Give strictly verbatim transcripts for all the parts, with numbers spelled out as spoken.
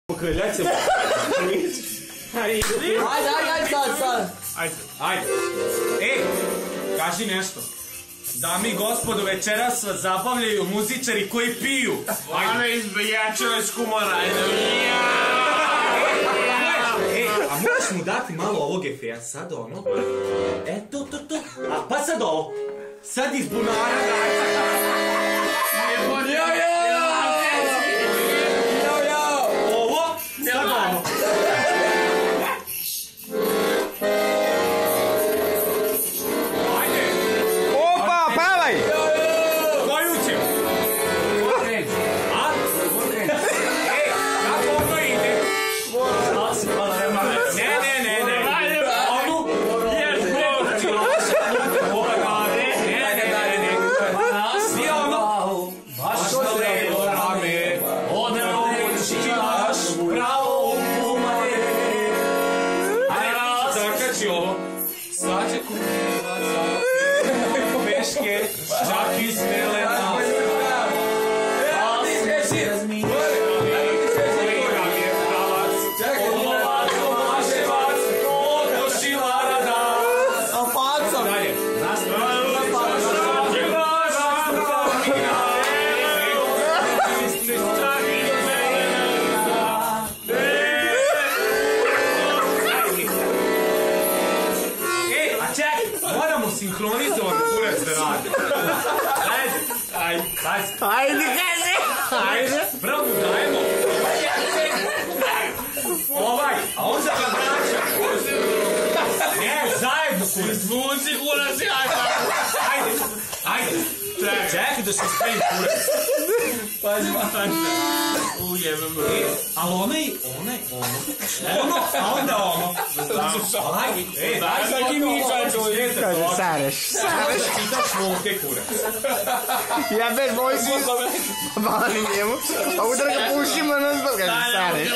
Pokreljaj se. Ajde, ajde, ajde, sad, sad. Ajde, ajde. Ej, kaži nešto. Dami i gospodo, večeras vas zabavljaju muzičari koji piju. Ane izbijačeve s kumora, ajde. Ej, a možeš mu dati malo ovog efeja, sad ono. E, to, to, to. A pa sad ovo. Sad iz bunara daj. Ovo, sad ono. Opa, pavaj! Koju ćemo? A? Ej, kako ono ide? Ne, ne, ne, ne. Onu? Nije ono? Baš to lepo rame, one očivaš pravo umare. Ajde, zakači ovo. Slađe kumivaca, peške, čak iz pelena. Sinhronizovano kurac da radi. Ajde, ajde, ajde. Ajde, kaži! Ajde! Prvo dajemo. Ovaj, a on za ga vraća. Ne, zajedno kurac. Zvuci kurac, ajde. Ajde, ajde. Čekaj da se spremi kurac. Pazi, ajde. Ujebem. Ali onaj, onaj, ono. Ono, a onda ono. Ajde, ej, daj za kim ičaj čovjek. Kaže, sareš, sareš. Čitaš švolke kurac. Ja bez moj si... Bali njemu. A udar ga pušimo na zbog. Kaže, sareš.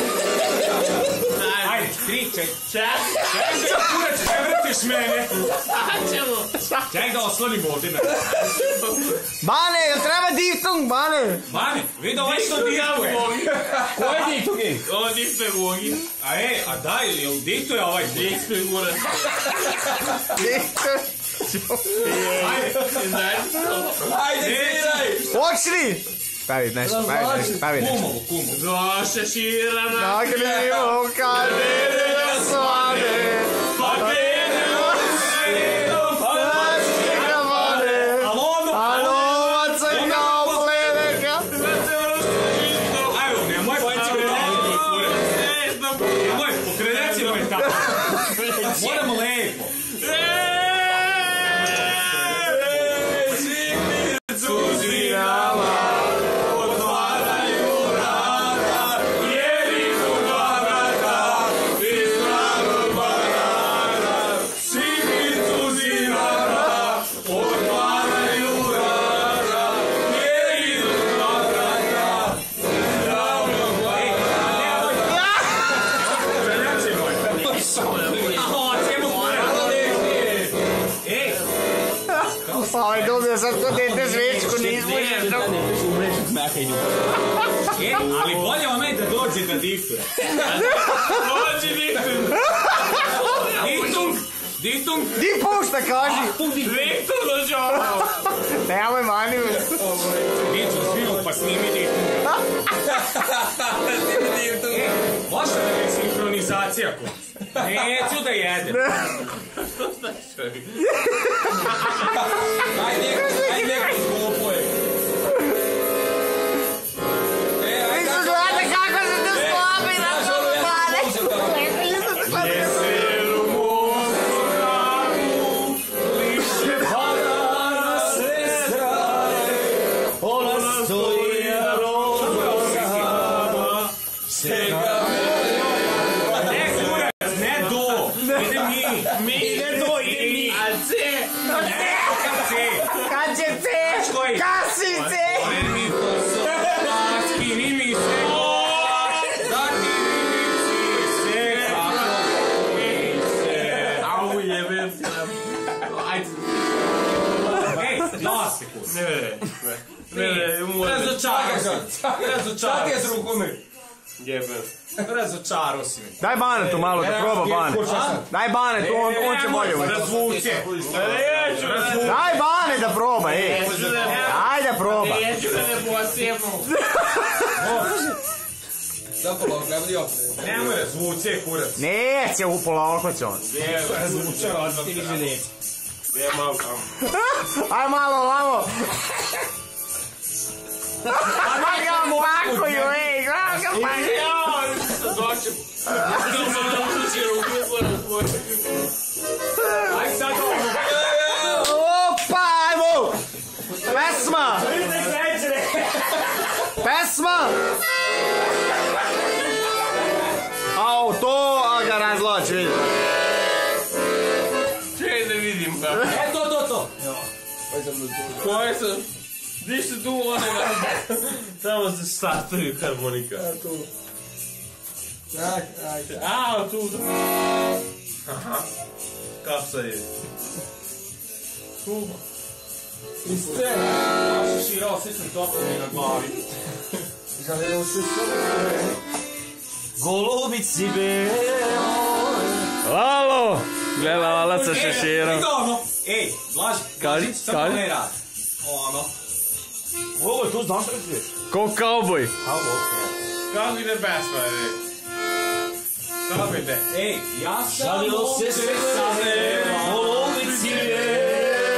Ajde, tri, ček. Ček, ček, kurac, ne vrtiš mene. Ček da oslonim ovdje na... Bane, jel treba diftung, Bane? Bane, vidi ovaj što dihtuje. Ko je dihtuje? Ovo dihtuje Vogi. A e, a daj, jel dihtuje ovaj? Dihtuje kurac. Diftung. Ajde, ajde, sviraj. Počni! Stavi nešto, stavi nešto, stavi nešto. Kumovo, kumovo. Doše širana. Nagrimo kadere svane. Pa krenemo sredom. Moramo lepo. Ovaj dobio sad ko dete zvečku, nismo nešto. E, ali bolje onaj da dođe da dihtuje. Dođi dihtuje. Dihtung, dihtung. Di pušta, kaži. Dihtung dođe ovo. Nemoj mani me. Niču, svilu pa snimi dihtung. Snimi dihtung. E, možda da je sinhronizacija ko? Neću da jedem. Ajde, ajde neko sklopoje. Vi su gledali kako se to sklopi na tomu pade. Jeseru mogu ramu, liše pada na sve strane. Ona stoji na rozgama, čeka me. Ne kurac, ne do, ide mi. Mi ide do, ide mi. A ce? Ne, kad ce? Kad će ce? Kasi ce? Ore mi to so, skini mi se. Da ti mi se, kako mi se. Au, jebem se. Ajde. Ej, da se kurac. Ne, ne, ne, ne, Razočaram se. Razočaram se. s rukome. Jebem. Razočarao si mi. Daj Banetu malo da proba Bane. Daj Banetu, on, on će bolje uvijek. Razvuče. Neću da Daj Bane da proba, ej. Daj da proba. Neću da ne posjebnu. Zapalo, gledaj opet. Nemoj razvuče, kurac. Neće, upolako će on. Razvuče, odmah. Ti više neće. Gdje je malo tamo? Aj malo ovamo. Aj ga mlakuju, ej. Gledaj ga pa. Doćem. Aj sad ovo. Opa, ajmo. Pesma. Pesma. Au, to, a ga razloči, vidi. Čekaj da vidim ga. E, to, to, to. Koje su? Gdje su tu one? Tamo se sastavio harmonika. Tak, ajde. A, tu. Aha. Kako sad je? Tu. Iste. Maša širao, svi sam topio mi na glavi. Žalimo se sve. Golubici beloj. Lalo. Gleda Lala sa šeširom. Ono. Ej, Blaži. Kaži, Samo kaži. ne radi. Ono. Ovo je to znaš što je? Ko kauboj. Kako ide pesma, je? Kako ide? Ej, ja sam žalilo se sve same, golubici beloj.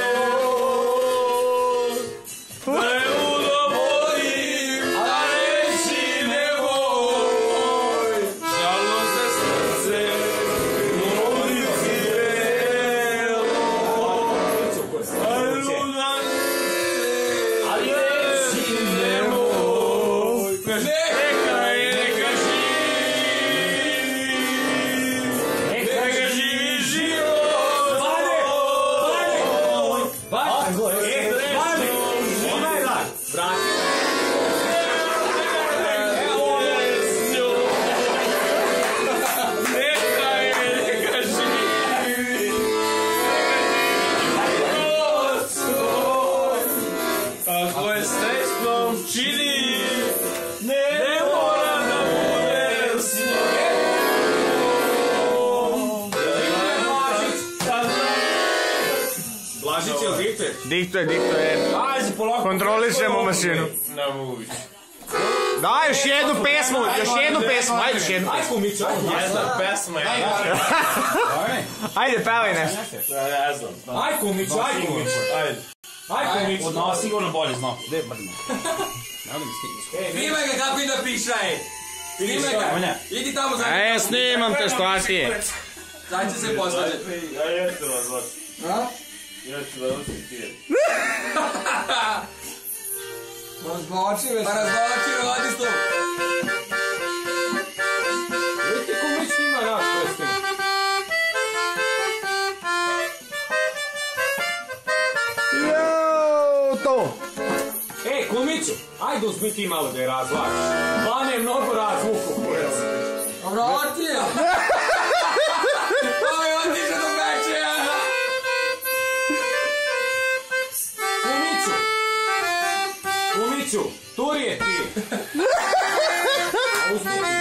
Ne udovoljim, a reći ne voj. Žalo se srce, golubici beloj. A rudan se, Ali reći ne voj. Neka je, neka živi. Neka živi život. Bane! Bane! Bane! E, Bane! Ona je rad. Brate. Evo ono je. Neka je, neka živi. Život svoj. Ako je srećnom čini, ne mora da bude s njom. Blažić je li diktor? Diktuje, diktuje. Ajde, polako. Kontrolišemo mašinu. Na vuć. Daj još jednu pesmu, još jednu pesmu, ajde još jednu Ajde, pesmu. kumiću, ajde. Ne znam, pesma je. Ajde, pevaj nešto. Ne znam. Ajde, kumiću, ajde, kumiću. Ajde. Ajde, kumiću. Od nas sigurno bolje zna. Gde je brno? Snimaj ga kako i da piša, ej. Snimaj ga. Idi tamo za... E, snimam te, šta ti je? Sad će se postaviti. Ja jesam vas vaš. A? Ja ću da nosim tijer. Razblači me. Pa razblači me, vadi s tom. Vidite kumić snima naš prestima. Joooo, to. Ej, kumiću, ajde uzmi ti malo da je razvlačiš. Bane je mnogo razvuku, kurac. Vrati je. Ovo je otiče do večeja. Kumiću! Kumiću, turi je ti! A uzmi ti.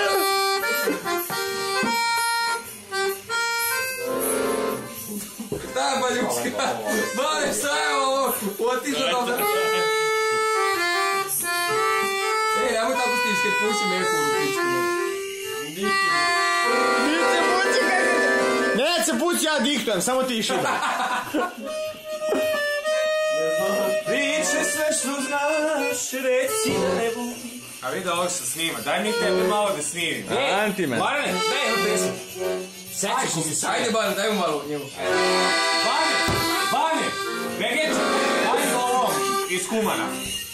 Da, baljuška. Bane, šta je ovo? Otiče do večeja. Ej, nemoj tako stiš, kad puši meku u rupičku. Neće pući, kaže. Neće pući, ja diktujem, samo ti išli. Priče sve što znaš, reci da ne budi. A vidi ovog što snima, daj mi tebe malo da snimim. Anti me. Barane, daj jednu pesmu. Sećaš mi se. Ajde, Bane, daj mu malo njemu. Bane, Bane, Begeća, ajde ovom iz Kumana.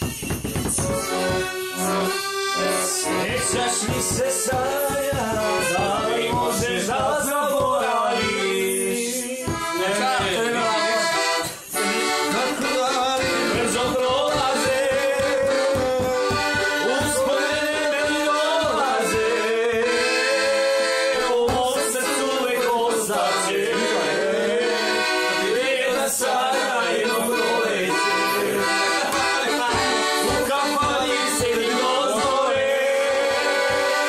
Sjećaš li se sada, da li možeš da zaboraviš? Brzo prolaze, uspomene me dolaze, u mom srcu uvek ostaće, jedna sada jedno proleće, u kampanji se mi dozvore,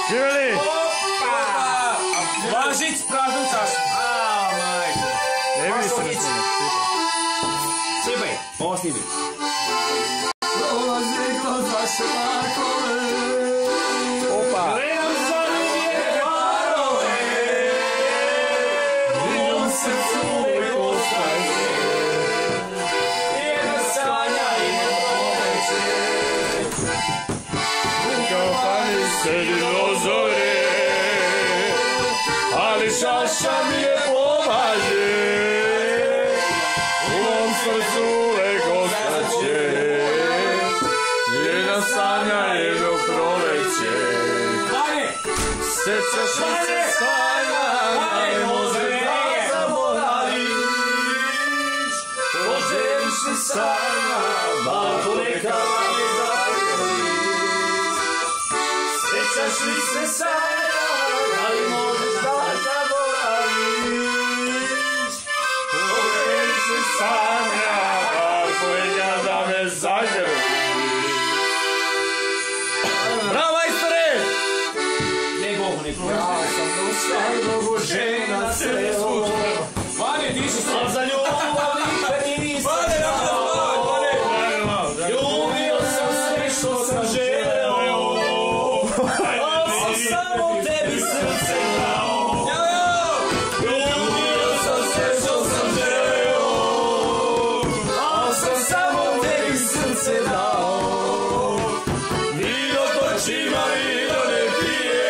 Živjeli! Važić, praznu čašu. A, majko. Ne vidi se na snimati. Sipaj, ovo snimi. Dolazi kroz vaše makove. Opa! Gledam za nje parove. U mom srcu uvijek ostaje. Jedna sanja i poveće. Kafani sedi do zore, ali šaša mi je pomaže. U mom srcu uvek ostaće. Jedna sanja, jedno proleće. Vane! Sećaš li se sanja, ne može da zaboraviš. Poželiš li sanja, bar ponekad je zagrliš. Sećaš li se sanja, ali možeš da zaboraviš. Poželiš li sanja, bar ponekad da me zagrliš. Bravo, majstore! Ne Bogu, ne Bogu. Ja sam došla mnogo žena srelo. Vane, ti si A za ljubav nikad nisam Vane, znao. Ljubio sam sve što sam želeo. A sam samo tebi srce dao. Ljubio sam sve što sam želeo. A sam samo tebi srce dao. Vino točima, vino ne pije.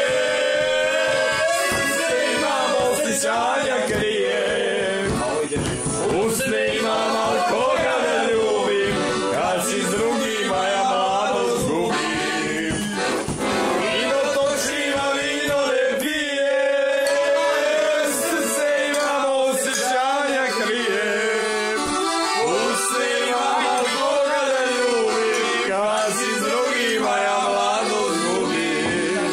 Srce imam, osjećanja krijem. Usne imam, al koga ne ljubim. Kad si s drugima ja mladost gubim. Vino točima, vino ne pije. Srce imam, osjećanja krijem. Usne imam, al koga ne ljubim. Kad si s drugima ja mladost gubim.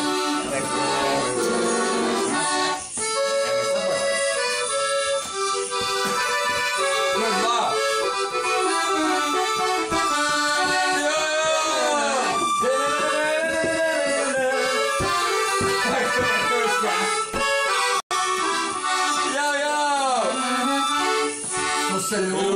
Ima dva. Jao, jao. Smo se ljubili.